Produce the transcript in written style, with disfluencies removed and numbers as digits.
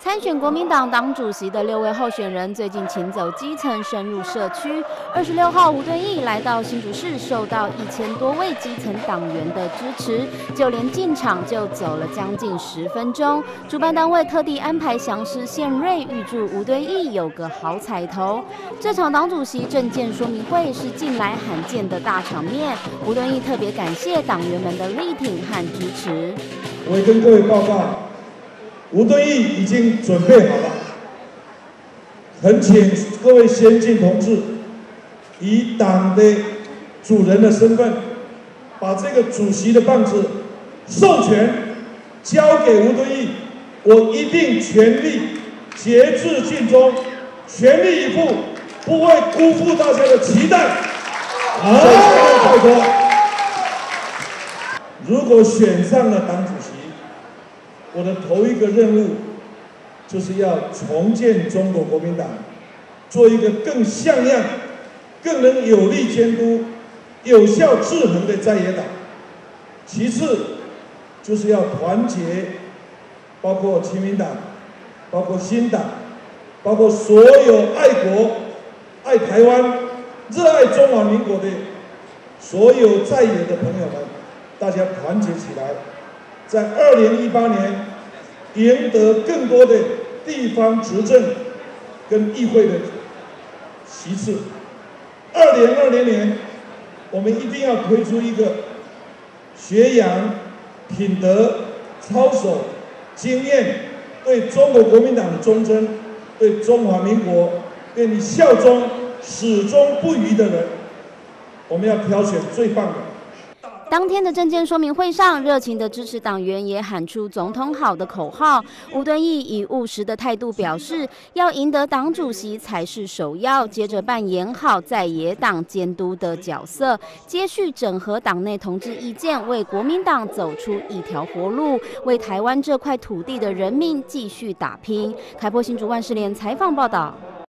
参选国民党党主席的6位候选人最近勤走基层，深入社区。26号，吴敦义来到新竹市，受到1000多位基层党员的支持，就连进场就走了将近10分钟。主办单位特地安排详师献瑞，预祝吴敦义有个好彩头。这场党主席政见说明会是近来罕见的大场面，吴敦义特别感谢党员们的力挺和支持。 我也跟各位报告。 吴敦义已经准备好了，恳请各位先进同志以党的主人的身份，把这个主席的棒子授权交给吴敦义，我一定全力竭智尽忠，全力以赴，不会辜负大家的期待。拜托，如果选上了党主席。 我的头一个任务，就是要重建中国国民党，做一个更像样、更能有力监督、有效制衡的在野党。其次，就是要团结，包括亲民党、包括新党、包括所有爱国、爱台湾、热爱中华民国的所有在野的朋友们，大家团结起来。 在2018年，赢得更多的地方执政跟议会的席次。2020年，我们一定要推出一个学养、品德、操守、经验，对中国国民党的忠贞，对中华民国对你效忠、始终不渝的人。我们要挑选最棒的。 当天的政见说明会上，热情的支持党员也喊出“总统好”的口号。吴敦义以务实的态度表示，要赢得党主席才是首要，接着扮演好在野党监督的角色，接续整合党内同志意见，为国民党走出一条活路，为台湾这块土地的人民继续打拼。开播新竹万士联采访报道。